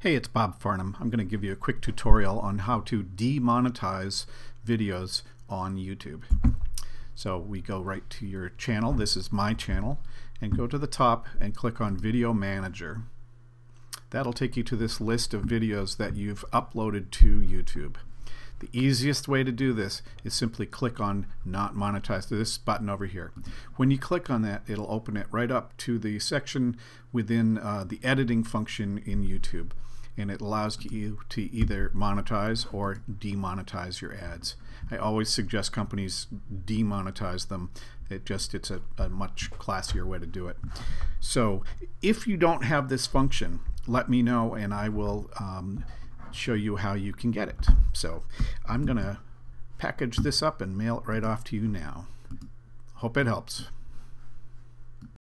Hey, it's Bob Farnham. I'm going to give you a quick tutorial on how to demonetize videos on YouTube. So we go right to your channel. This is my channel, and go to the top and click on Video Manager. That'll take you to this list of videos that you've uploaded to YouTube. The easiest way to do this is simply click on Not Monetized, this button over here. When you click on that, it'll open it right up to the section within the editing function in YouTube, and it allows you to either monetize or demonetize your ads. I always suggest companies demonetize them. It's a much classier way to do it. So if you don't have this function, let me know and I will show you how you can get it. So I'm gonna package this up and mail it right off to you now. Hope it helps.